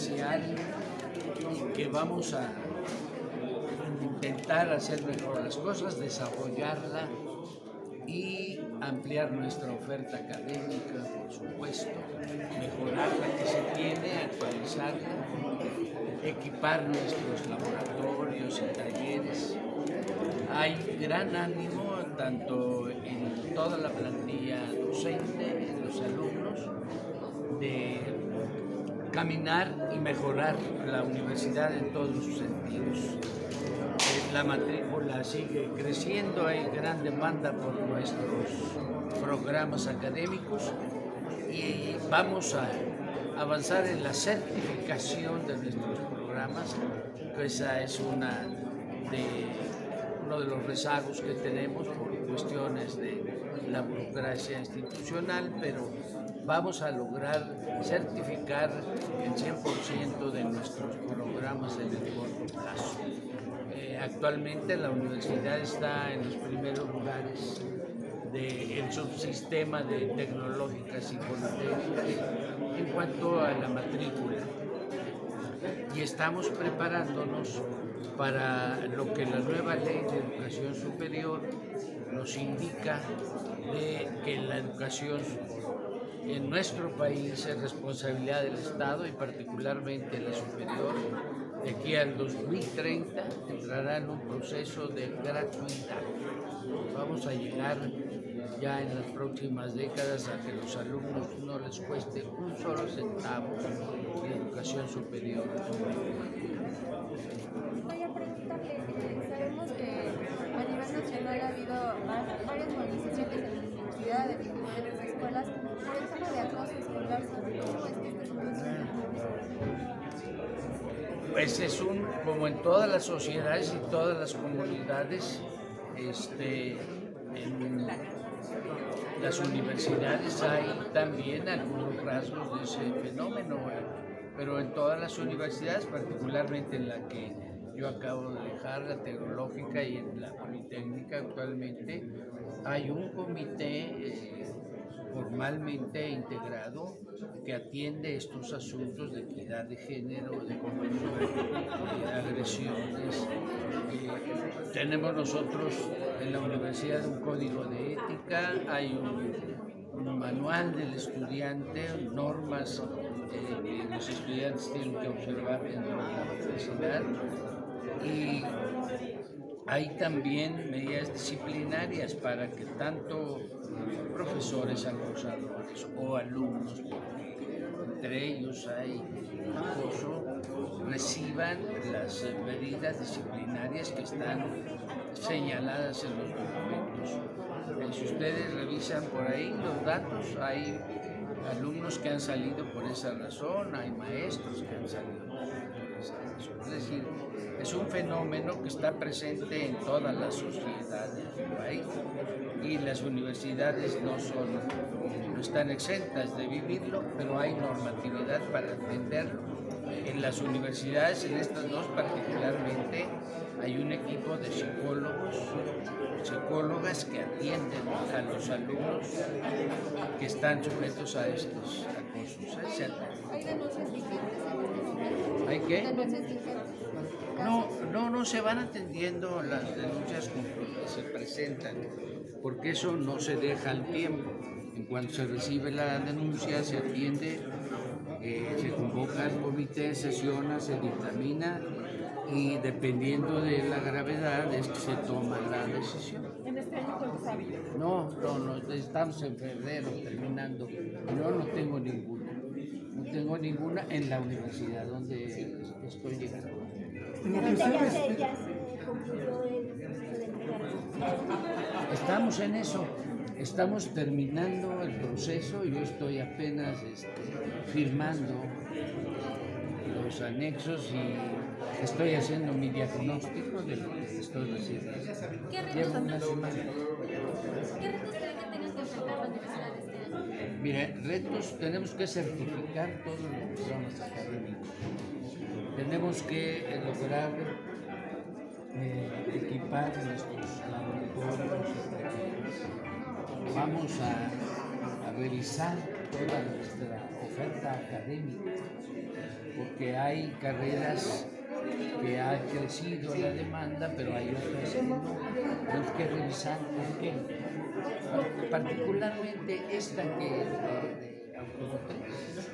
especial que vamos a intentar hacer mejor las cosas, desarrollarla y ampliar nuestra oferta académica, por supuesto, mejorar la que se tiene, actualizarla, equipar nuestros laboratorios y talleres. Hay gran ánimo tanto en toda la plantilla docente, en los alumnos, de caminar y mejorar la universidad en todos sus sentidos. La matrícula sigue creciendo, hay gran demanda por nuestros programas académicos y vamos a avanzar en la certificación de nuestros programas, que esa es uno de los rezagos que tenemos por cuestiones de la burocracia institucional, pero vamos a lograr certificar el 100% de nuestros programas en el corto plazo. Actualmente la universidad está en los primeros lugares del subsistema de tecnológicas y politécnicas en cuanto a la matrícula. Y estamos preparándonos para lo que la nueva ley de educación superior nos indica, de que la educación en nuestro país es responsabilidad del Estado y particularmente la superior. De aquí al 2030 entrará en un proceso de gratuidad. Vamos a llegar ya en las próximas décadas a que los alumnos no les cueste un solo centavo de educación superior. Voy a preguntarle, sabemos que a nivel nacional ha habido varias movilizaciones en la universidad, en diferentes escuelas, por el tema de acoso escolar. ¿Cómo es que esta situación? Pues es como en todas las sociedades y todas las comunidades, en las universidades hay también algunos rasgos de ese fenómeno, pero en todas las universidades, particularmente en la que yo acabo de dejar, la tecnológica y en la politécnica actualmente, hay un comité formalmente integrado que atiende estos asuntos de equidad de género, de agresiones. Tenemos nosotros en la universidad un código de ética, hay un manual del estudiante, normas que los estudiantes tienen que observar dentro de la universidad, y hay también medidas disciplinarias para que tanto profesores acosadores o alumnos, entre ellos hay acoso, reciban las medidas disciplinarias que están señaladas en los documentos. Si ustedes revisan por ahí los datos, hay alumnos que han salido por esa razón, hay maestros que han salido por esa razón. Es decir, es un fenómeno que está presente en toda la sociedad del país y las universidades no están exentas de vivirlo, pero hay normatividad para atenderlo. En las universidades, en estas dos particularmente, hay un equipo de psicólogos, psicólogas que atienden a los alumnos que están sujetos a estos acosos. ¿Hay denuncias vigentes en la universidad? ¿Hay qué? ¿Denuncias vigentes? No se van atendiendo las denuncias que se presentan, porque eso no se deja al tiempo. En cuanto se recibe la denuncia, se atiende, se convoca al comité, sesiona, se dictamina y dependiendo de la gravedad es que se toma la decisión. ¿En este año cuántos ha habido? No, estamos en febrero terminando. No tengo ninguna. No tengo ninguna en la universidad donde estoy llegando. Ya se concluyó el proceso de entrega. Estamos en eso, estamos terminando el proceso. Yo estoy apenas firmando los anexos y estoy haciendo mi diagnóstico de lo que estoy recibiendo. Llevo una semana. ¿Qué retos creen que tengan que enfrentar la universidad este año? Mire, retos, tenemos que certificar todos los programas académicos. Tenemos que lograr equipar nuestros laboratorios. Vamos a revisar toda nuestra oferta académica, porque porque hay carreras que ha crecido la demanda, pero hay otras que no. Tenemos que revisar por qué. Particularmente esta que de automotriz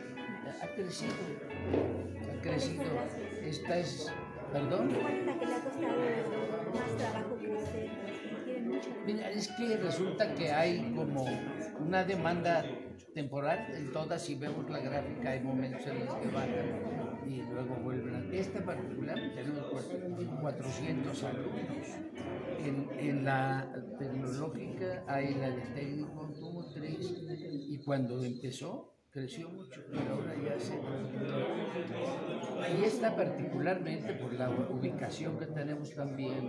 ha crecido. Esta es, perdón. La que le ha costado más trabajo crecer, tiene mucha. Mira, es que resulta que hay como una demanda temporal en todas, si vemos la gráfica, hay momentos en los que bajan y luego vuelven. Esta particular tenemos 400 alumnos. En la tecnológica hay la de técnico automotriz y cuando empezó creció mucho, pero ahora ya se... Y esta particularmente por la ubicación que tenemos también,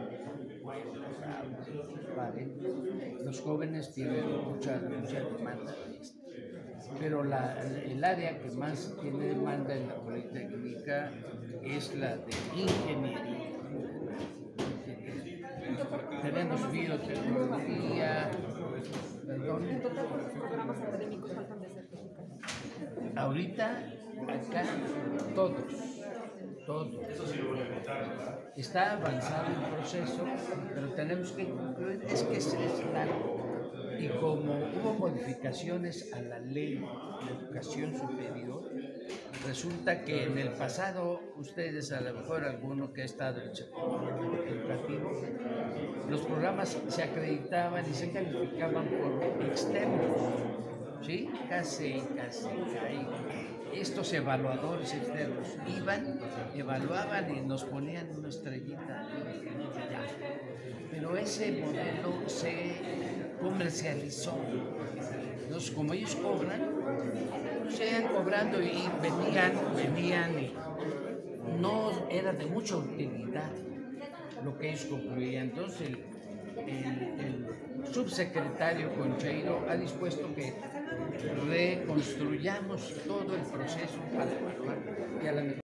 los jóvenes tienen mucha demanda de esto. Pero el área que más tiene demanda en la Politécnica es la de ingeniería. Tenemos biotecnología, perdón. En total, ¿cuántos programas académicos faltan de certificar? Ahorita, acá, todos. Está avanzado el proceso, pero tenemos que concluir, es que es largo. Y como hubo modificaciones a la ley de educación superior, resulta que en el pasado, ustedes, a lo mejor alguno que ha estado en el sector educativo, los programas se acreditaban y se calificaban por externos, ¿sí? Casi. Estos evaluadores externos iban, evaluaban y nos ponían una estrellita. Pero ese modelo se comercializó. Entonces, como ellos cobran, seguían cobrando y venían y no era de mucha utilidad lo que ellos concluían. Entonces, el subsecretario Concheiro ha dispuesto que reconstruyamos todo el proceso para evaluar y a la